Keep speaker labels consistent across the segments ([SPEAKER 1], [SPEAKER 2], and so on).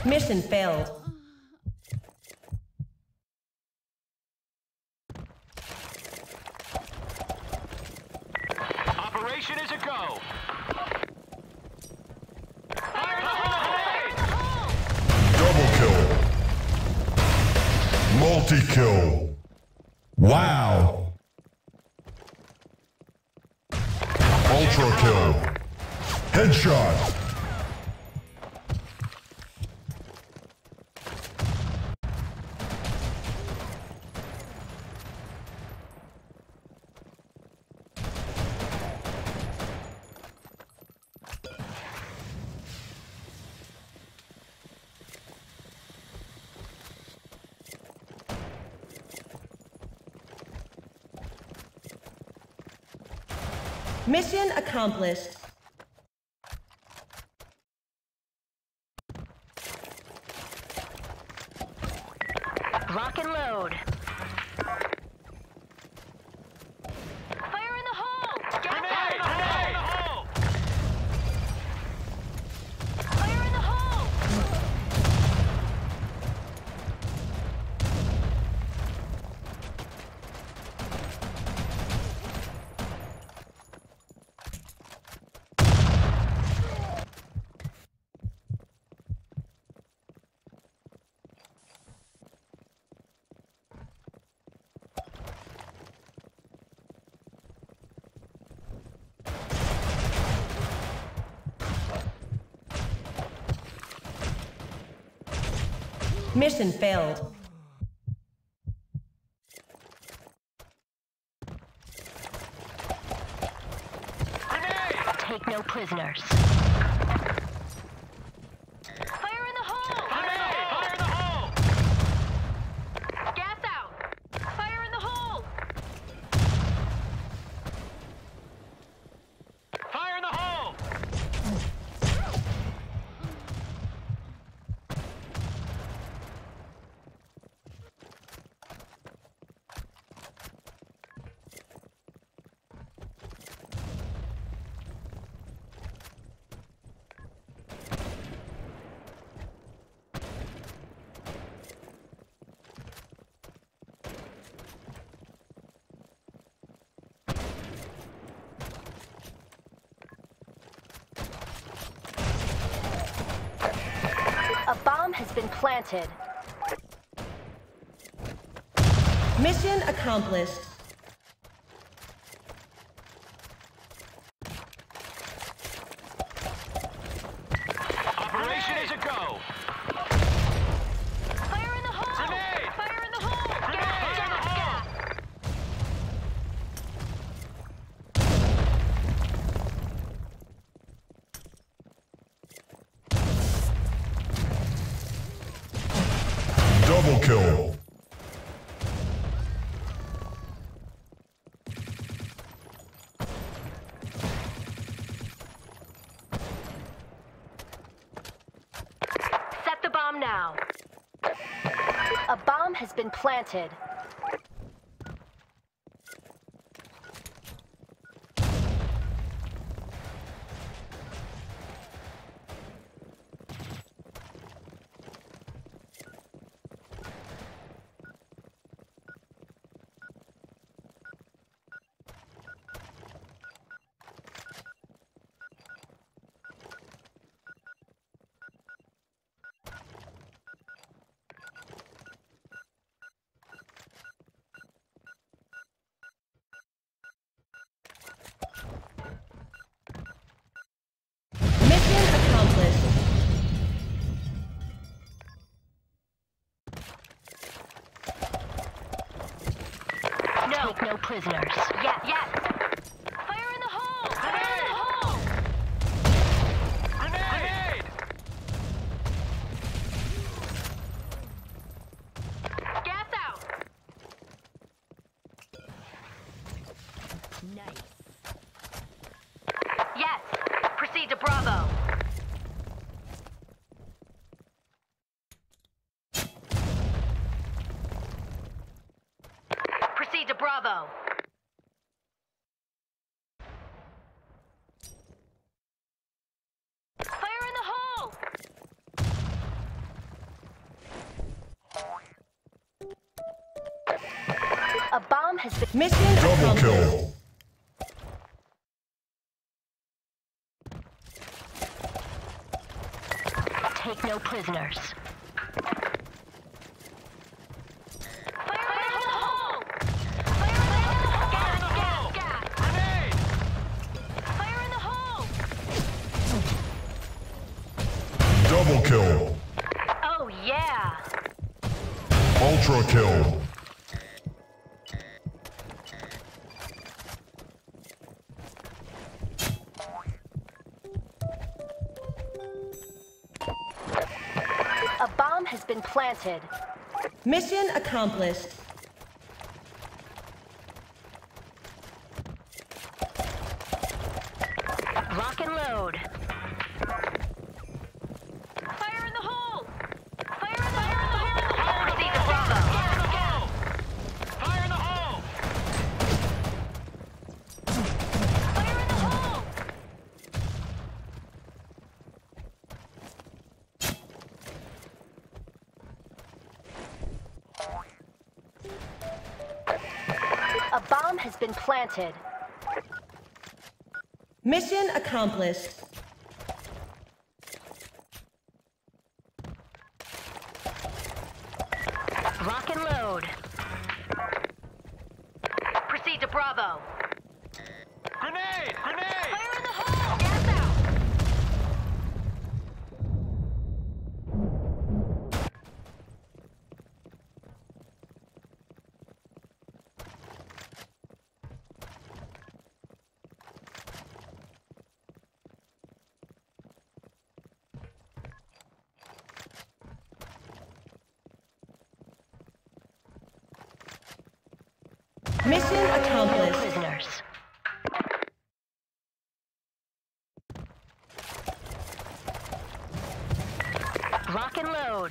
[SPEAKER 1] Mission failed.
[SPEAKER 2] Operation is a go. Fire in the hole!
[SPEAKER 3] Double kill. Multi-kill. Wow. Ultra kill. Headshot.
[SPEAKER 1] Mission accomplished.
[SPEAKER 4] Lock and load. Fire in the hole!
[SPEAKER 2] Grenade! Grenade in the hole!
[SPEAKER 4] Fire in the hole!
[SPEAKER 1] Mission failed.
[SPEAKER 4] Take no prisoners. Fire in the hole!
[SPEAKER 2] Grenade! Fire in the hole!
[SPEAKER 4] Gas out! Fire in the hole!
[SPEAKER 2] Fire in the hole!
[SPEAKER 4] A bomb has been planted.
[SPEAKER 1] Mission accomplished.
[SPEAKER 2] Operation is a go.
[SPEAKER 4] Fire in the hole!
[SPEAKER 2] Grenade!
[SPEAKER 4] Fire in the hole!
[SPEAKER 2] Grenade!
[SPEAKER 4] Gas,
[SPEAKER 2] Fire in the
[SPEAKER 4] gas,
[SPEAKER 2] hole!
[SPEAKER 4] gas!
[SPEAKER 3] Double kill.
[SPEAKER 4] Set the bomb now. A bomb has been planted.
[SPEAKER 1] Mission accomplished.
[SPEAKER 4] No. Take no prisoners. Yes, yes. Fire in the hole! Fire in the hole!
[SPEAKER 2] Grenade!
[SPEAKER 4] Gas out! Nice. Yes. Proceed to Bravo. Proceed to Bravo. Fire in the hole! A bomb has been...
[SPEAKER 1] Mission
[SPEAKER 3] Double
[SPEAKER 1] accomplished.
[SPEAKER 3] kill.
[SPEAKER 4] Take no prisoners. Fire in the hole! Fire in the hole! Gas!
[SPEAKER 2] Grenade!
[SPEAKER 4] Fire in the hole!
[SPEAKER 3] Double kill.
[SPEAKER 4] Oh yeah!
[SPEAKER 3] Ultra kill.
[SPEAKER 4] A bomb has been planted.
[SPEAKER 1] Mission accomplished.
[SPEAKER 4] Lock and load. Fire in the hole! Fire in the hole! Proceed to Bravo.
[SPEAKER 2] Fire in the hole!
[SPEAKER 4] Fire in the hole! A bomb has been planted.
[SPEAKER 1] Mission accomplished.
[SPEAKER 4] Lock and load. Proceed to Bravo.
[SPEAKER 2] Grenade! Grenade!
[SPEAKER 4] Fire in the hole! Gas out!
[SPEAKER 1] Mission accomplished.
[SPEAKER 4] Prisoners. Lock and load.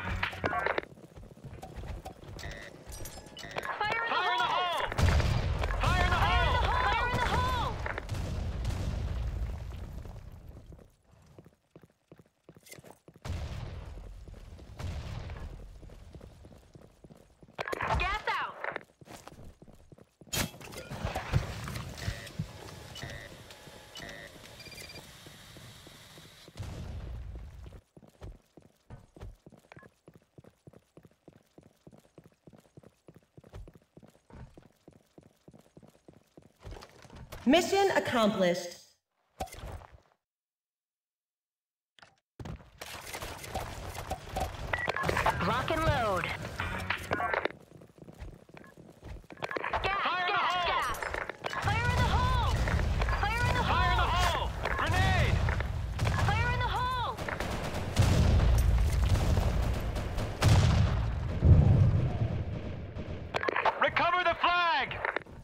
[SPEAKER 4] Fire in the
[SPEAKER 2] Fire in the
[SPEAKER 4] hole!
[SPEAKER 2] hole! Fire in the hole!
[SPEAKER 4] Fire in the hole! Gas out!
[SPEAKER 1] Mission accomplished.
[SPEAKER 4] Lock and load. Gas!
[SPEAKER 2] Fire in the
[SPEAKER 4] gas!
[SPEAKER 2] hole!
[SPEAKER 4] Gas! Fire in the hole! Fire in the
[SPEAKER 2] Fire in the
[SPEAKER 4] hole!
[SPEAKER 2] hole! Grenade!
[SPEAKER 4] Fire in the hole!
[SPEAKER 2] Recover the flag!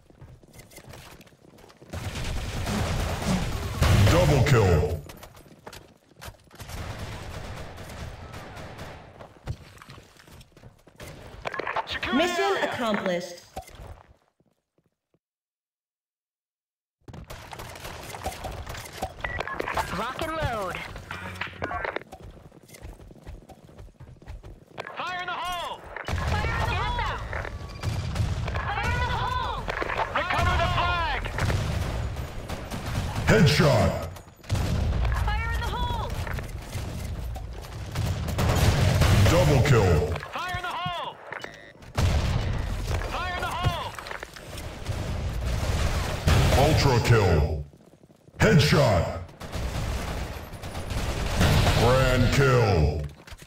[SPEAKER 3] Double kill.
[SPEAKER 2] Secure the
[SPEAKER 1] Mission
[SPEAKER 2] area!
[SPEAKER 1] accomplished.
[SPEAKER 4] Lock and load.
[SPEAKER 2] Fire in the hole!
[SPEAKER 4] Fire in the hole! Fire in the hole!
[SPEAKER 2] Recover the flag!
[SPEAKER 3] Headshot.
[SPEAKER 4] Fire in the hole!
[SPEAKER 3] Double kill.
[SPEAKER 2] Fire in the hole! Fire in the hole!
[SPEAKER 3] Ultra kill. Headshot. Grand kill.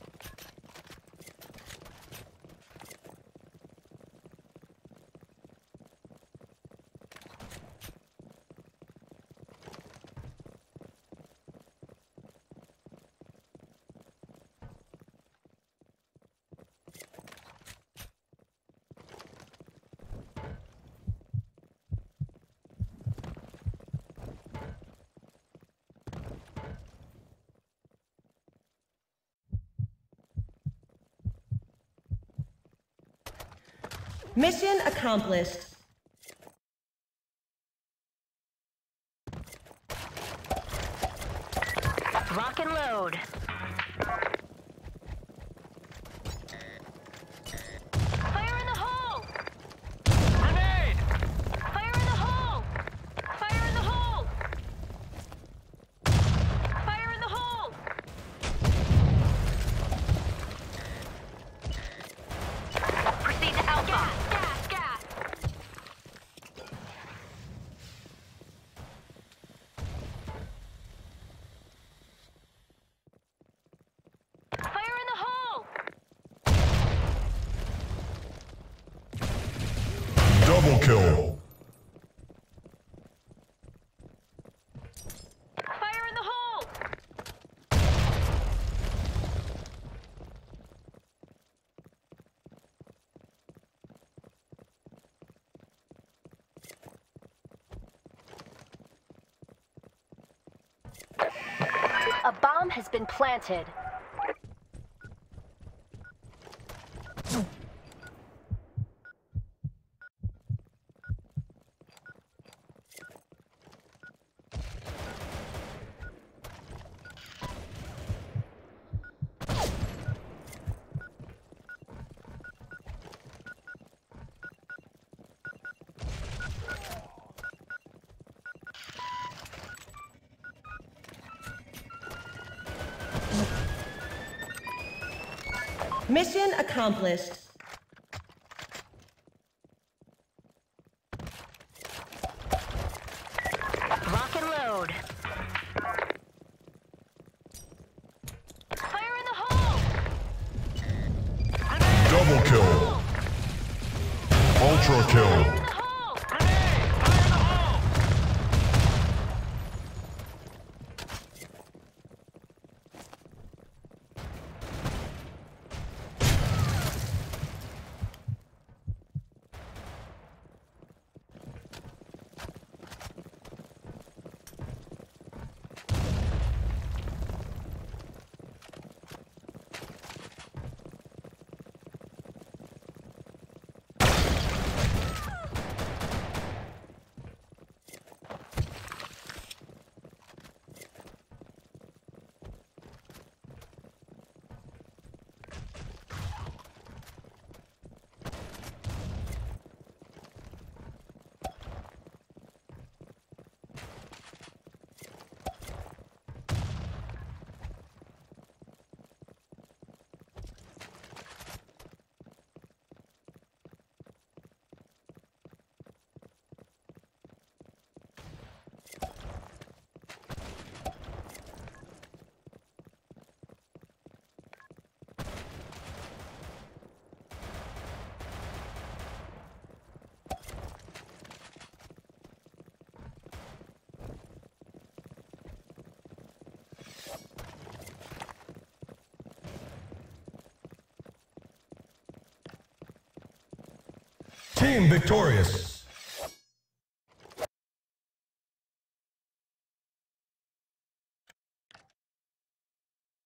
[SPEAKER 1] Mission accomplished.
[SPEAKER 4] Lock and load. Fire in the hole! A bomb has been planted.
[SPEAKER 1] Mission accomplished.
[SPEAKER 4] Lock and load. Fire in the hole!
[SPEAKER 3] Double kill. Ultra kill.
[SPEAKER 4] In the hole!
[SPEAKER 2] Grenade! Fire in the hole!
[SPEAKER 3] Team victorious.